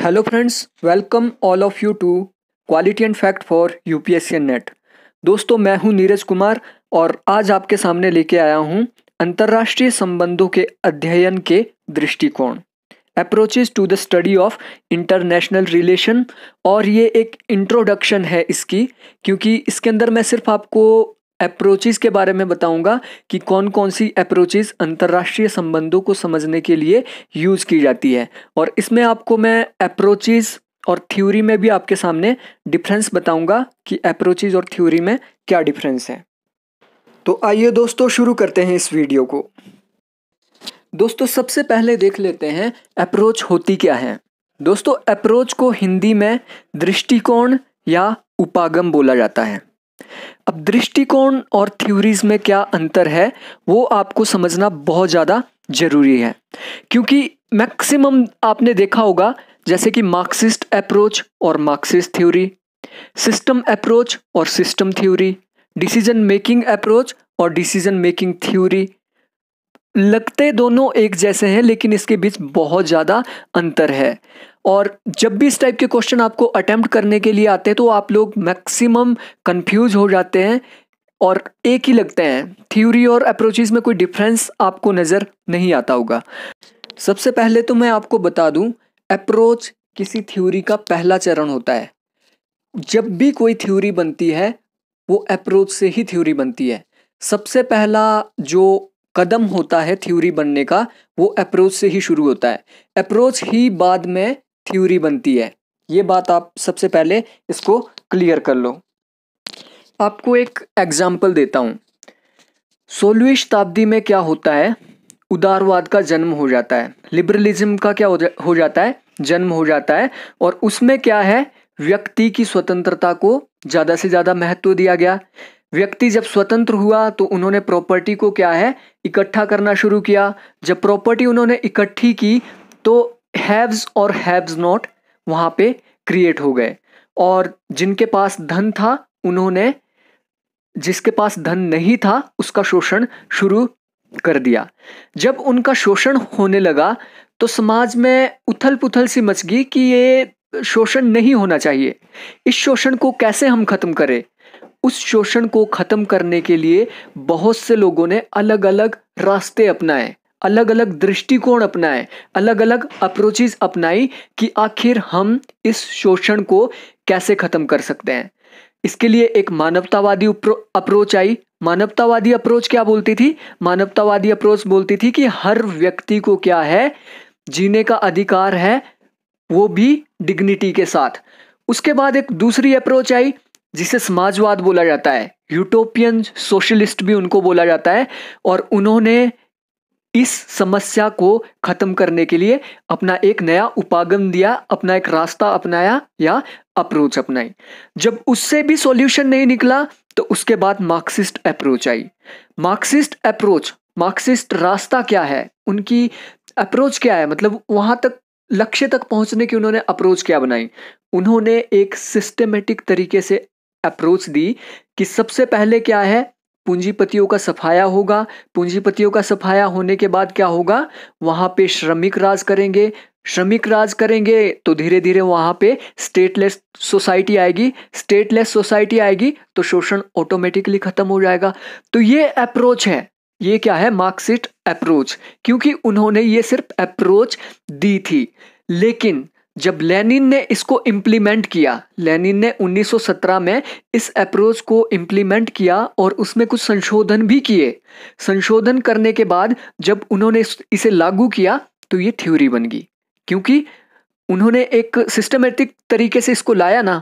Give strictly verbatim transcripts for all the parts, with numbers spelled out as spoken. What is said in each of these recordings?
Hello friends, welcome all of you to quality and fact for UPSC and NET. दोस्तों, मैं हूं नीरज कुमार और आज आपके सामने लेके आया हूं अंतर्राष्ट्रीय संबंधों के अध्ययन के दृष्टिकोण, approaches to the study of international relation. और ये एक इंट्रोडक्शन है इसकी, क्योंकि इसके अंदर मैं सिर्फ आपको अप्रोचेस के बारे में बताऊंगा कि कौन कौन सी अप्रोचेस अंतर्राष्ट्रीय संबंधों को समझने के लिए यूज़ की जाती है। और इसमें आपको मैं अप्रोचेस और थ्योरी में भी आपके सामने डिफरेंस बताऊंगा कि अप्रोचेस और थ्योरी में क्या डिफरेंस है। तो आइए दोस्तों, शुरू करते हैं इस वीडियो को। दोस्तों, सबसे पहले देख लेते हैं अप्रोच होती क्या है। दोस्तों, अप्रोच को हिंदी में दृष्टिकोण या उपागम बोला जाता है। अब दृष्टिकोण और थ्योरीज में क्या अंतर है वो आपको समझना बहुत ज़्यादा जरूरी है, क्योंकि मैक्सिमम आपने देखा होगा जैसे कि मार्क्सिस्ट अप्रोच और मार्क्सिस्ट थ्योरी, सिस्टम अप्रोच और system theory, decision making approach और डिसीजन मेकिंग थ्योरी। लगते दोनों एक जैसे हैं, लेकिन इसके बीच बहुत ज़्यादा अंतर है। और जब भी इस टाइप के क्वेश्चन आपको अटेम्प्ट करने के लिए आते हैं तो आप लोग मैक्सिमम कंफ्यूज हो जाते हैं और एक ही लगते हैं। थ्योरी और अप्रोचेस में कोई डिफरेंस आपको नज़र नहीं आता होगा। सबसे पहले तो मैं आपको बता दूं, अप्रोच किसी थ्योरी का पहला चरण होता है। जब भी कोई थ्योरी बनती है वो अप्रोच से ही थ्योरी बनती है। सबसे पहला जो कदम होता है थ्योरी बनने का वो अप्रोच से ही शुरू होता है। अप्रोच ही बाद में थ्योरी बनती है। ये बात आप सबसे पहले इसको क्लियर कर लो। आपको एक एग्जाम्पल देता हूँ। सोलहवीं शताब्दी में क्या होता है, उदारवाद का जन्म हो जाता है, लिबरलिज्म का क्या हो, जा, हो जाता है जन्म हो जाता है। और उसमें क्या है, व्यक्ति की स्वतंत्रता को ज़्यादा से ज़्यादा महत्व दिया गया। व्यक्ति जब स्वतंत्र हुआ तो उन्होंने प्रॉपर्टी को क्या है इकट्ठा करना शुरू किया। जब प्रॉपर्टी उन्होंने इकट्ठी की तो हैव्स और हैव्स नॉट वहाँ पे क्रिएट हो गए, और जिनके पास धन था उन्होंने जिसके पास धन नहीं था उसका शोषण शुरू कर दिया। जब उनका शोषण होने लगा तो समाज में उथल पुथल सी मच गई कि ये शोषण नहीं होना चाहिए, इस शोषण को कैसे हम खत्म करें। उस शोषण को खत्म करने के लिए बहुत से लोगों ने अलग अलग रास्ते अपनाए, अलग अलग दृष्टिकोण अपनाए, अलग अलग अप्रोचेस अपनाई कि आखिर हम इस शोषण को कैसे खत्म कर सकते हैं। इसके लिए एक मानवतावादी अप्रोच आई। मानवतावादी अप्रोच क्या बोलती थी? मानवतावादी अप्रोच बोलती थी कि हर व्यक्ति को क्या है, जीने का अधिकार है, वो भी डिग्निटी के साथ। उसके बाद एक दूसरी अप्रोच आई जिसे समाजवाद बोला जाता है, यूटोपियन सोशलिस्ट भी उनको बोला जाता है। और उन्होंने इस समस्या को खत्म करने के लिए अपना एक नया उपागम दिया, अपना एक रास्ता अपनाया या अप्रोच अपनाई। जब उससे भी सॉल्यूशन नहीं निकला तो उसके बाद मार्क्सिस्ट अप्रोच आई। मार्क्सिस्ट अप्रोच, मार्क्सिस्ट रास्ता क्या है, उनकी अप्रोच क्या है, मतलब वहां तक लक्ष्य तक पहुंचने की उन्होंने अप्रोच क्या बनाई। उन्होंने एक सिस्टमेटिक तरीके से अप्रोच दी कि सबसे पहले क्या है, पूंजीपतियों का सफाया होगा। पूंजीपतियों का सफाया होने के बाद क्या होगा, वहां पे श्रमिक राज करेंगे। श्रमिक राज करेंगे तो धीरे धीरे वहां पे स्टेटलेस सोसाइटी आएगी। स्टेटलेस सोसाइटी आएगी तो शोषण ऑटोमेटिकली खत्म हो जाएगा। तो ये अप्रोच है, ये क्या है, मार्क्सिस्ट अप्रोच, क्योंकि उन्होंने ये सिर्फ अप्रोच दी थी। लेकिन जब लेनिन ने इसको इम्प्लीमेंट किया, लेनिन ने उन्नीस सौ सत्रह में इस अप्रोच को इम्प्लीमेंट किया और उसमें कुछ संशोधन भी किए। संशोधन करने के बाद जब उन्होंने इसे लागू किया तो ये थ्योरी बन गई, क्योंकि उन्होंने एक सिस्टमेटिक तरीके से इसको लाया ना।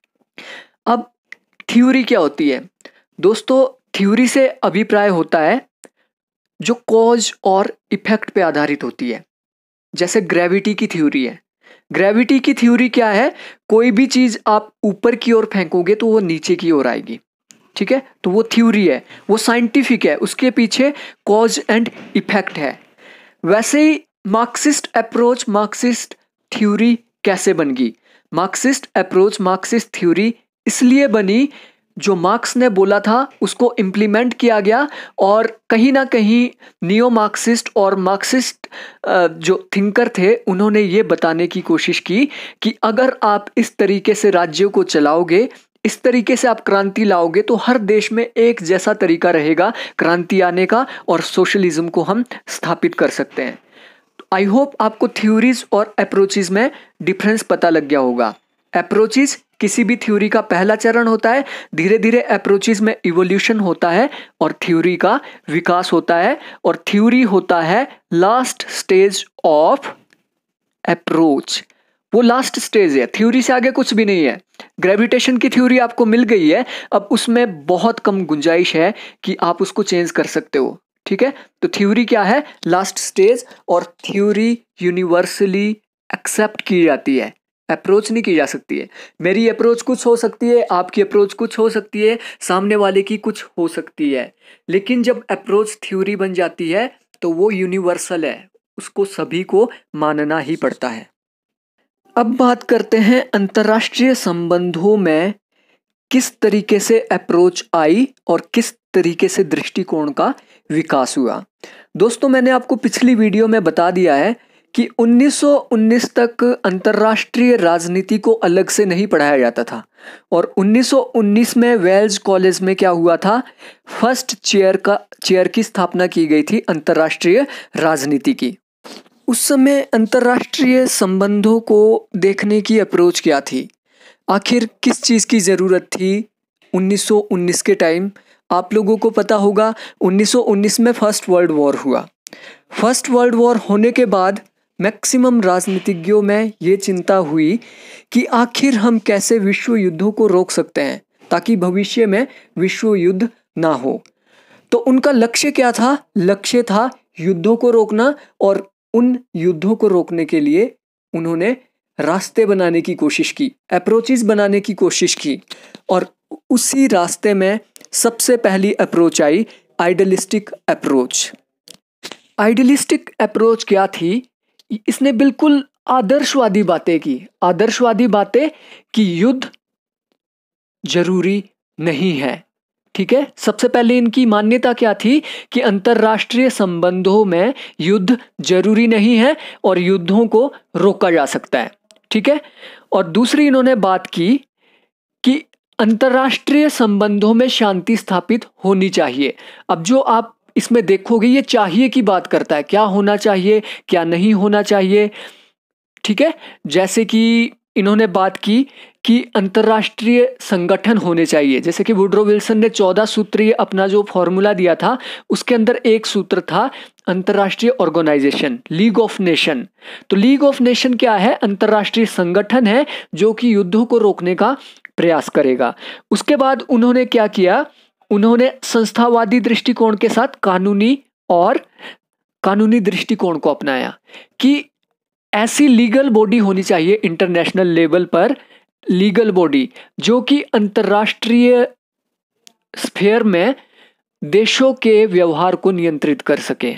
अब थ्योरी क्या होती है दोस्तों? थ्योरी से अभिप्राय होता है जो कॉज और इफेक्ट पे आधारित होती है। जैसे ग्रेविटी की थ्योरी है। ग्रेविटी की थ्योरी क्या है, कोई भी चीज आप ऊपर की ओर फेंकोगे तो वो नीचे की ओर आएगी, ठीक है। तो वो थ्योरी है, वो साइंटिफिक है, उसके पीछे कॉज एंड इफेक्ट है। वैसे ही मार्क्सिस्ट अप्रोच, मार्क्सिस्ट थ्योरी कैसे बन गई? मार्क्सिस्ट अप्रोच, मार्क्सिस्ट थ्योरी इसलिए बनी जो मार्क्स ने बोला था उसको इम्प्लीमेंट किया गया और कहीं ना कहीं नियो मार्क्सिस्ट और मार्क्सिस्ट जो थिंकर थे उन्होंने ये बताने की कोशिश की कि अगर आप इस तरीके से राज्यों को चलाओगे, इस तरीके से आप क्रांति लाओगे तो हर देश में एक जैसा तरीका रहेगा क्रांति आने का और सोशलिज्म को हम स्थापित कर सकते हैं। आई होप आपको थ्योरीज और अप्रोचेज में डिफरेंस पता लग गया होगा। अप्रोचेज किसी भी थ्योरी का पहला चरण होता है, धीरे धीरे अप्रोचेज में इवोल्यूशन होता है और थ्योरी का विकास होता है, और थ्योरी होता है लास्ट स्टेज ऑफ अप्रोच। वो लास्ट स्टेज है, थ्योरी से आगे कुछ भी नहीं है। ग्रेविटेशन की थ्योरी आपको मिल गई है, अब उसमें बहुत कम गुंजाइश है कि आप उसको चेंज कर सकते हो। ठीक है, तो थ्योरी क्या है? लास्ट स्टेज, और थ्योरी यूनिवर्सली एक्सेप्ट की जाती है, अप्रोच नहीं की जा सकती है। मेरी अप्रोच कुछ हो सकती है, आपकी अप्रोच कुछ हो सकती है, सामने वाले की कुछ हो सकती है, लेकिन जब अप्रोच थ्योरी बन जाती है तो वो यूनिवर्सल है, उसको सभी को मानना ही पड़ता है। अब बात करते हैं अंतर्राष्ट्रीय संबंधों में किस तरीके से अप्रोच आई और किस तरीके से दृष्टिकोण का विकास हुआ। दोस्तों, मैंने आपको पिछली वीडियो में बता दिया है कि उन्नीस सौ उन्नीस तक अंतर्राष्ट्रीय राजनीति को अलग से नहीं पढ़ाया जाता था, और उन्नीस सौ उन्नीस में वेल्स कॉलेज में क्या हुआ था, फर्स्ट चेयर का चेयर की स्थापना की गई थी अंतर्राष्ट्रीय राजनीति की। उस समय अंतर्राष्ट्रीय संबंधों को देखने की अप्रोच क्या थी, आखिर किस चीज़ की ज़रूरत थी उन्नीस सौ उन्नीस के टाइम। आप लोगों को पता होगा उन्नीस सौ उन्नीस में फर्स्ट वर्ल्ड वॉर हुआ। फर्स्ट वर्ल्ड वॉर होने के बाद मैक्सिमम राजनीतिज्ञों में ये चिंता हुई कि आखिर हम कैसे विश्व युद्धों को रोक सकते हैं ताकि भविष्य में विश्व युद्ध ना हो। तो उनका लक्ष्य क्या था? लक्ष्य था युद्धों को रोकना, और उन युद्धों को रोकने के लिए उन्होंने रास्ते बनाने की कोशिश की, अप्रोचेस बनाने की कोशिश की, और उसी रास्ते में सबसे पहली अप्रोच आई आइडियलिस्टिक अप्रोच। आइडियलिस्टिक अप्रोच क्या थी? इसने बिल्कुल आदर्शवादी बातें की, आदर्शवादी बातें कि युद्ध जरूरी नहीं है। ठीक है, सबसे पहले इनकी मान्यता क्या थी कि अंतर्राष्ट्रीय संबंधों में युद्ध जरूरी नहीं है और युद्धों को रोका जा सकता है। ठीक है, और दूसरी इन्होंने बात की कि अंतर्राष्ट्रीय संबंधों में शांति स्थापित होनी चाहिए। अब जो आप इसमें देखोगे ये चाहिए की बात करता है, क्या होना चाहिए क्या नहीं होना चाहिए। ठीक है, जैसे कि इन्होंने बात की कि अंतर्राष्ट्रीय संगठन होने चाहिए, जैसे कि वुड्रो विल्सन ने चौदह सूत्रीय अपना जो फॉर्मूला दिया था उसके अंदर एक सूत्र था अंतर्राष्ट्रीय ऑर्गेनाइजेशन, लीग ऑफ नेशन। तो लीग ऑफ नेशन क्या है? अंतर्राष्ट्रीय संगठन है जो कि युद्धों को रोकने का प्रयास करेगा। उसके बाद उन्होंने क्या किया? उन्होंने संस्थावादी दृष्टिकोण के साथ कानूनी और कानूनी दृष्टिकोण को अपनाया कि ऐसी लीगल बॉडी होनी चाहिए इंटरनेशनल लेवल पर, लीगल बॉडी जो कि अंतर्राष्ट्रीय स्फीयर में देशों के व्यवहार को नियंत्रित कर सके।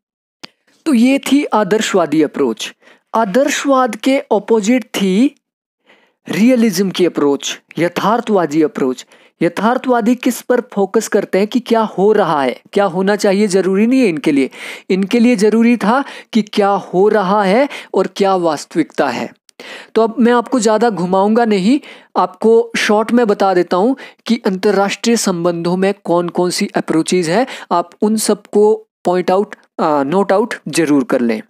तो ये थी आदर्शवादी अप्रोच। आदर्शवाद के ऑपोजिट थी रियलिज्म की अप्रोच, यथार्थवादी अप्रोच। यथार्थवादी किस पर फोकस करते हैं कि क्या हो रहा है, क्या होना चाहिए जरूरी नहीं है इनके लिए। इनके लिए जरूरी था कि क्या हो रहा है और क्या वास्तविकता है। तो अब मैं आपको ज़्यादा घुमाऊंगा नहीं, आपको शॉर्ट में बता देता हूं कि अंतर्राष्ट्रीय संबंधों में कौन कौन सी अप्रोचेज है। आप उन सबको पॉइंट आउट नोट आउट जरूर कर लें।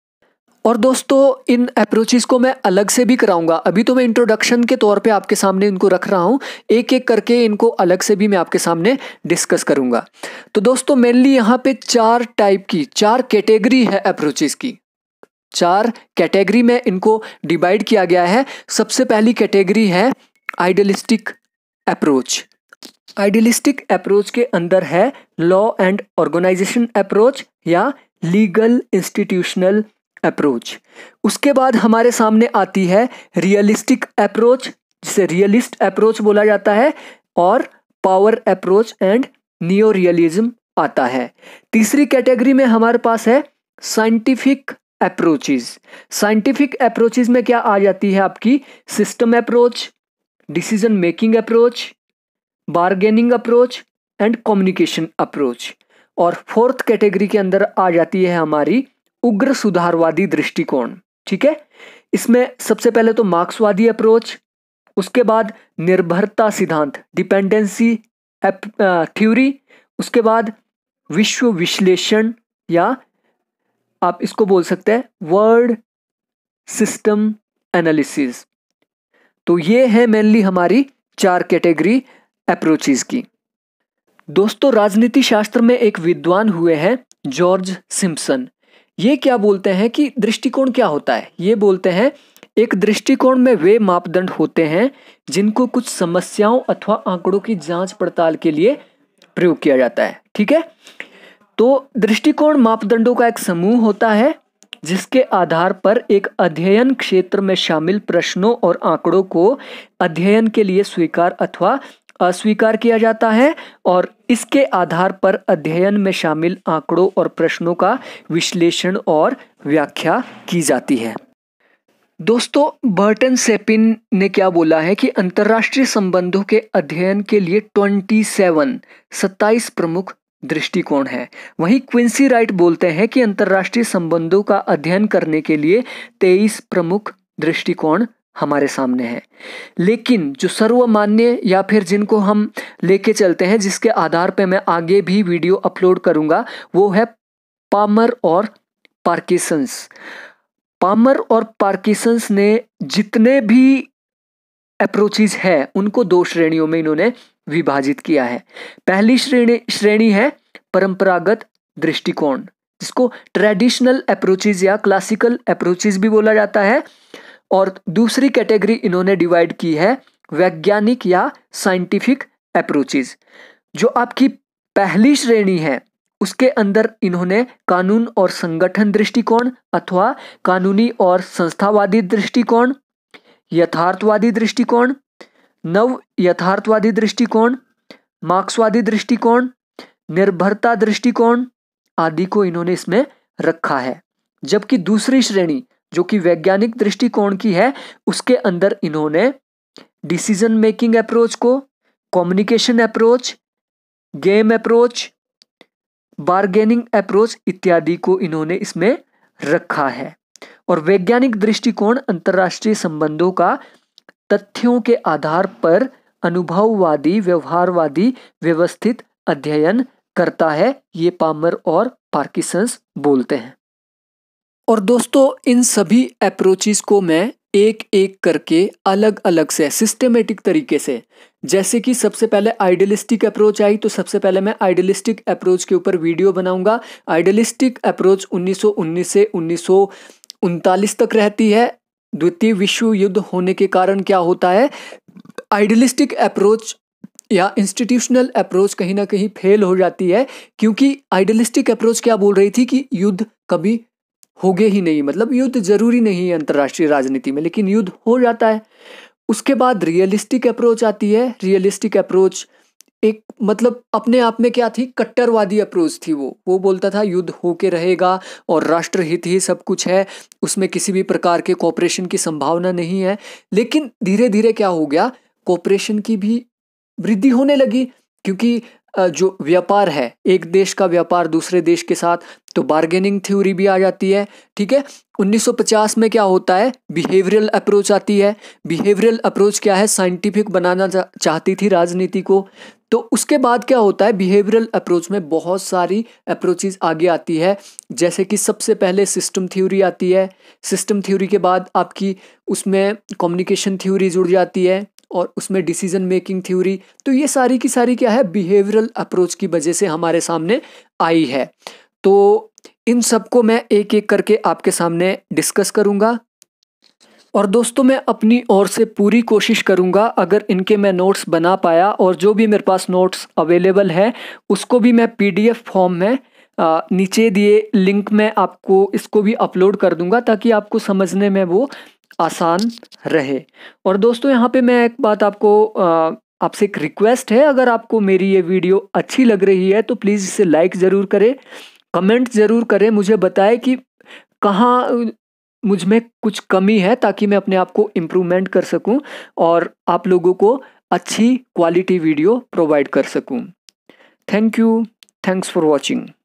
और दोस्तों, इन अप्रोचेस को मैं अलग से भी कराऊंगा। अभी तो मैं इंट्रोडक्शन के तौर पे आपके सामने इनको रख रहा हूं, एक एक करके इनको अलग से भी मैं आपके सामने डिस्कस करूंगा। तो दोस्तों, मेनली यहाँ पे चार टाइप की, चार कैटेगरी है अप्रोचेस की। चार कैटेगरी में इनको डिवाइड किया गया है। सबसे पहली कैटेगरी है आइडियलिस्टिक अप्रोच। आइडियलिस्टिक अप्रोच के अंदर है लॉ एंड ऑर्गेनाइजेशन अप्रोच या लीगल इंस्टीट्यूशनल अप्रोच। उसके बाद हमारे सामने आती है रियलिस्टिक अप्रोच, जिसे रियलिस्ट अप्रोच बोला जाता है, और power approach and neo realism आता है। तीसरी कैटेगरी में हमारे पास है साइंटिफिक अप्रोचेस। साइंटिफिक अप्रोचेस में क्या आ जाती है आपकी? System approach, decision making approach, bargaining approach and communication approach. और फोर्थ कैटेगरी के अंदर आ जाती है हमारी उग्र सुधारवादी दृष्टिकोण। ठीक है, इसमें सबसे पहले तो मार्क्सवादी अप्रोच, उसके बाद निर्भरता सिद्धांत डिपेंडेंसी थ्योरी, उसके बाद विश्व विश्लेषण या आप इसको बोल सकते हैं वर्ड सिस्टम एनालिसिस। तो ये है मेनली हमारी चार कैटेगरी अप्रोचेस की। दोस्तों, राजनीति शास्त्र में एक विद्वान हुए हैं जॉर्ज सिम्पसन। ये क्या बोलते हैं कि दृष्टिकोण क्या होता है? ये बोलते हैं एक दृष्टिकोण में वे मापदंड होते हैं जिनको कुछ समस्याओं अथवा आंकड़ों की जांच पड़ताल के लिए प्रयोग किया जाता है। ठीक है, तो दृष्टिकोण मापदंडों का एक समूह होता है जिसके आधार पर एक अध्ययन क्षेत्र में शामिल प्रश्नों और आंकड़ों को अध्ययन के लिए स्वीकार अथवा अस्वीकार किया जाता है, और इसके आधार पर अध्ययन में शामिल आंकड़ों और प्रश्नों का विश्लेषण और व्याख्या की जाती है। दोस्तों, बर्टन सेपिन ने क्या बोला है कि अंतर्राष्ट्रीय संबंधों के अध्ययन के लिए सत्ताईस सत्ताईस प्रमुख दृष्टिकोण है। वहीं क्विंसी राइट बोलते हैं कि अंतर्राष्ट्रीय संबंधों का अध्ययन करने के लिए तेईस प्रमुख दृष्टिकोण हमारे सामने हैं। लेकिन जो सर्वमान्य या फिर जिनको हम लेके चलते हैं, जिसके आधार पे मैं आगे भी वीडियो अपलोड करूंगा, वो है पामर और पार्किंसंस। पामर और पार्किंसंस ने जितने भी अप्रोचेस है उनको दो श्रेणियों में इन्होंने विभाजित किया है। पहली श्रेणी श्रेणी है परंपरागत दृष्टिकोण, जिसको ट्रेडिशनल अप्रोचेस या क्लासिकल अप्रोचेस भी बोला जाता है। और दूसरी कैटेगरी इन्होंने डिवाइड की है वैज्ञानिक या साइंटिफिक अप्रोचेस। जो आपकी पहली श्रेणी है उसके अंदर इन्होंने कानून और संगठन दृष्टिकोण अथवा कानूनी और संस्थावादी दृष्टिकोण, यथार्थवादी दृष्टिकोण, नव यथार्थवादी दृष्टिकोण, मार्क्सवादी दृष्टिकोण, निर्भरता दृष्टिकोण आदि को इन्होंने इसमें रखा है। जबकि दूसरी श्रेणी जो कि वैज्ञानिक दृष्टिकोण की है, उसके अंदर इन्होंने डिसीजन मेकिंग अप्रोच को, communication approach, game approach, bargaining approach इत्यादि को इन्होंने इसमें रखा है। और वैज्ञानिक दृष्टिकोण अंतर्राष्ट्रीय संबंधों का तथ्यों के आधार पर अनुभववादी व्यवहारवादी व्यवस्थित अध्ययन करता है, ये पामर और पार्किंसंस बोलते हैं। और दोस्तों, इन सभी अप्रोचेस को मैं एक एक करके अलग अलग से सिस्टमेटिक तरीके से, जैसे कि सबसे पहले आइडियलिस्टिक अप्रोच आई, तो सबसे पहले मैं आइडियलिस्टिक अप्रोच के ऊपर वीडियो बनाऊंगा। आइडियलिस्टिक अप्रोच उन्नीस सौ उन्नीस से उन्नीस सौ उनतालीस तक रहती है। द्वितीय विश्व युद्ध होने के कारण क्या होता है, आइडियलिस्टिक अप्रोच या इंस्टीट्यूशनल अप्रोच कहीं ना कहीं फेल हो जाती है, क्योंकि आइडियलिस्टिक अप्रोच क्या बोल रही थी कि युद्ध कभी होगे ही नहीं, मतलब युद्ध जरूरी नहीं है अंतर्राष्ट्रीय राजनीति में, लेकिन युद्ध हो जाता है। उसके बाद रियलिस्टिक अप्रोच आती है। रियलिस्टिक अप्रोच एक मतलब अपने आप में क्या थी, कट्टरवादी अप्रोच थी। वो वो बोलता था युद्ध होके रहेगा और राष्ट्रहित ही सब कुछ है, उसमें किसी भी प्रकार के कोऑपरेशन की संभावना नहीं है। लेकिन धीरे धीरे क्या हो गया, कोऑपरेशन की भी वृद्धि होने लगी, क्योंकि जो व्यापार है, एक देश का व्यापार दूसरे देश के साथ, तो बार्गेनिंग थ्योरी भी आ जाती है। ठीक है, उन्नीस सौ पचास में क्या होता है, बिहेवियरल अप्रोच आती है। बिहेवियरल अप्रोच क्या है, साइंटिफिक बनाना चाहती थी राजनीति को। तो उसके बाद क्या होता है, बिहेवियरल अप्रोच में बहुत सारी अप्रोचेस आगे आती है, जैसे कि सबसे पहले सिस्टम थ्योरी आती है। सिस्टम थ्योरी के बाद आपकी उसमें कम्युनिकेशन थ्योरी जुड़ जाती है और उसमें डिसीजन मेकिंग थ्योरी। तो ये सारी की सारी क्या है, बिहेवियरल अप्रोच की वजह से हमारे सामने आई है। तो इन सबको मैं एक एक करके आपके सामने डिस्कस करूंगा। और दोस्तों, मैं अपनी ओर से पूरी कोशिश करूंगा, अगर इनके मैं नोट्स बना पाया और जो भी मेरे पास नोट्स अवेलेबल है उसको भी मैं पीडीएफ फॉर्म में आ, नीचे दिए लिंक में आपको इसको भी अपलोड कर दूंगा, ताकि आपको समझने में वो आसान रहे। और दोस्तों, यहाँ पे मैं एक बात आपको आपसे एक रिक्वेस्ट है, अगर आपको मेरी ये वीडियो अच्छी लग रही है तो प्लीज़ इसे लाइक ज़रूर करें, कमेंट ज़रूर करें, मुझे बताएं कि कहाँ मुझ में कुछ कमी है, ताकि मैं अपने आप को इम्प्रूवमेंट कर सकूं और आप लोगों को अच्छी क्वालिटी वीडियो प्रोवाइड कर सकूं। Thank you, thanks for watching.